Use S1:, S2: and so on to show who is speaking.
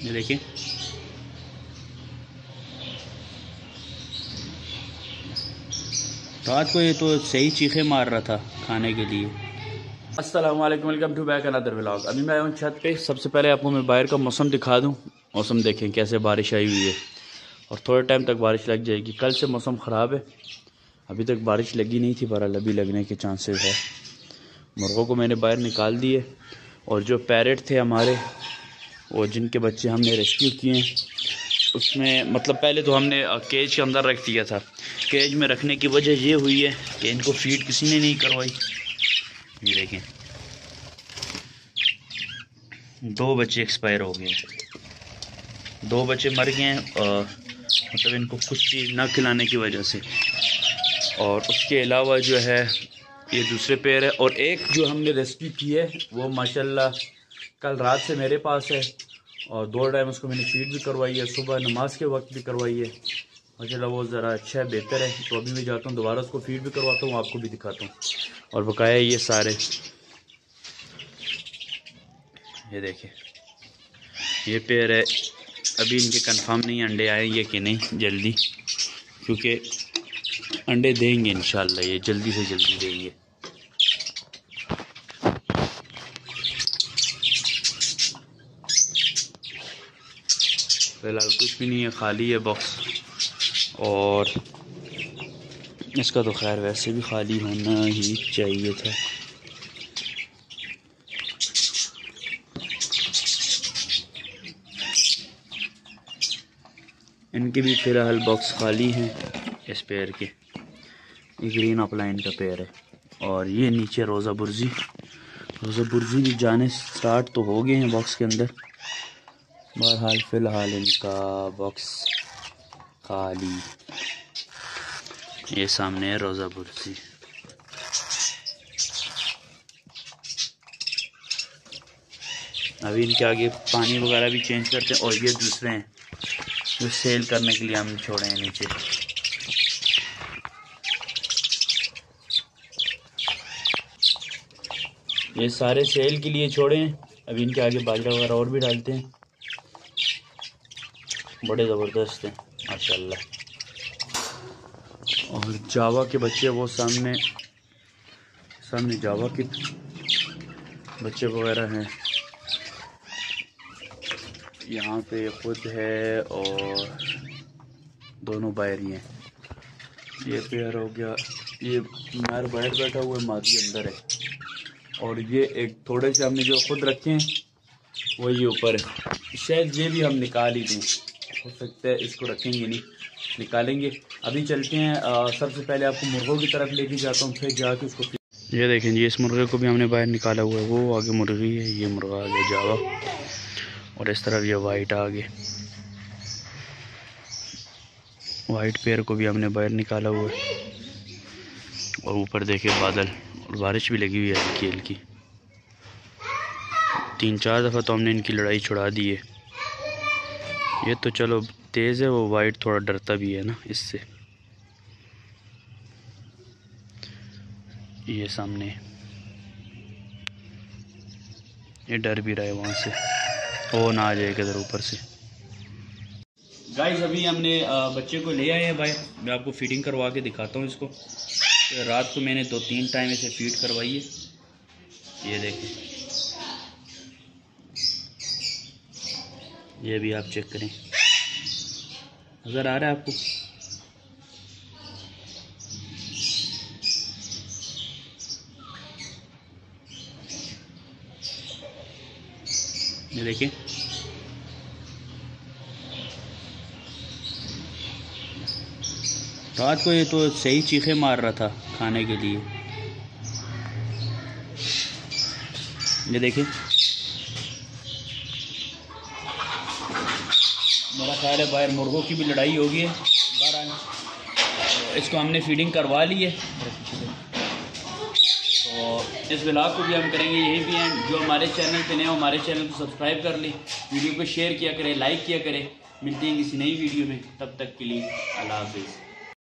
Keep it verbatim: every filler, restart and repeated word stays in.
S1: ये देखिए रात को ये तो सही चीखे मार रहा था खाने के लिए। अस्सलाम वालेकुम, welcome to back another vlog. अभी मैं आया हूँ छत पे। सबसे पहले आपको मैं बाहर का मौसम दिखा दूँ। मौसम देखें कैसे बारिश आई हुई है और थोड़े टाइम तक बारिश लग जाएगी। कल से मौसम ख़राब है, अभी तक बारिश लगी नहीं थी, बहरहाल अभी लगने के चांसेस है। मुर्गों को मैंने बाहर निकाल दिए और जो पैरेट थे हमारे, वो जिनके बच्चे हमने रेस्क्यू किए हैं, उसमें मतलब पहले तो हमने केज के अंदर रख दिया था। केज में रखने की वजह ये हुई है कि इनको फीड किसी ने नहीं करवाई। ये देखें दो बच्चे एक्सपायर हो गए, दो बच्चे मर गए हैं, मतलब इनको कुछ चीज़ ना खिलाने की वजह से। और उसके अलावा जो है ये दूसरे पेड़ है, और एक जो हमने रेस्क्यू की है वो माशाल्लाह कल रात से मेरे पास है और दो टाइम उसको मैंने फीड भी करवाई है, सुबह नमाज के वक्त भी करवाई है। माशाल्लाह वो ज़रा अच्छा है, बेहतर है। तो अभी मैं जाता हूँ दोबारा उसको फीड भी करवाता हूँ, आपको भी दिखाता हूँ। और बकाया ये सारे ये देखिए ये पेड़ है। अभी इनके कंफर्म नहीं अंडे आएंगे कि नहीं जल्दी, क्योंकि अंडे देंगे इंशाल्लाह, ये जल्दी से जल्दी देंगे। फिलहाल कुछ भी नहीं है, खाली है बॉक्स। और इसका तो खैर वैसे भी खाली होना ही चाहिए था। इनके भी फिलहाल बॉक्स खाली हैं इस पेड़ के। ये ग्रीन अपलाइन का पेड़ है और ये नीचे रोज़ा बुर्जी रोज़ा बुर्जी भी जाने स्टार्ट तो हो गए हैं बॉक्स के अंदर। बहरहाल फ़िलहाल इनका बॉक्स खाली। ये सामने है रोज़ा बुर्जी। अभी इनके आगे पानी वगैरह भी चेंज करते हैं। और ये दूसरे हैं जो सेल करने के लिए हम छोड़े हैं नीचे। ये सारे सेल के लिए छोड़े हैं। अभी इनके आगे बाजरा वगैरह और भी डालते हैं। बड़े ज़बरदस्त हैं माशाल्लाह। और जावा के बच्चे वो सामने सामने जावा के बच्चे वगैरह हैं। यहाँ पे खुद है और दोनों बाहर ही हैं। ये पेयर हो गया, ये नर बाहर बैठा हुआ है, मादी अंदर है। और ये एक थोड़े से हमने जो खुद रखे हैं वो ये ऊपर है। शायद ये भी हम निकाल ही दें, हो सकता है इसको रखेंगे नहीं, निकालेंगे। अभी चलते हैं। आ, सबसे पहले आपको मुर्गों की तरफ लेके जाता हूँ, फिर जाके उसको। ये देखें जी, इस मुर्गे को भी हमने बाहर निकाला हुआ है। वो आगे मुर्गी है, ये मुर्गा आ गया जावा, और इस तरफ ये वाइट आ गए। वाइट पेयर को भी हमने बाहर निकाला हुआ है। और ऊपर देखे बादल और बारिश भी लगी हुई है हल्की हल्की। तीन चार दफ़ा तो हमने इनकी लड़ाई छुड़ा दी है। ये तो चलो तेज़ है, वो वाइट थोड़ा डरता भी है ना इससे। ये सामने ये डर भी रहा है वहाँ से, वो ना आ जाए किधर ऊपर से। गाइस अभी हमने बच्चे को ले आए हैं भाई, मैं आपको फीडिंग करवा के दिखाता हूँ इसको। तो रात को मैंने दो तीन टाइम इसे फीड करवाई है। ये देखें, ये भी आप चेक करें, नज़र आ रहा है आपको। ये देखिए रात को ये तो सही चीखे मार रहा था खाने के लिए। ये देखिए मेरा ख्याल है बाहर मुर्गों की भी लड़ाई होगी है। बहरहाल इसको हमने फीडिंग करवा ली है। तो इस व्लॉग को भी हम करेंगे यही भी हैं। जो हमारे चैनल पे नए हो हमारे चैनल को सब्सक्राइब कर लें, वीडियो को शेयर किया करें, लाइक किया करें। मिलते हैं किसी नई वीडियो में, तब तक के लिए अल्लाह हाफिज़।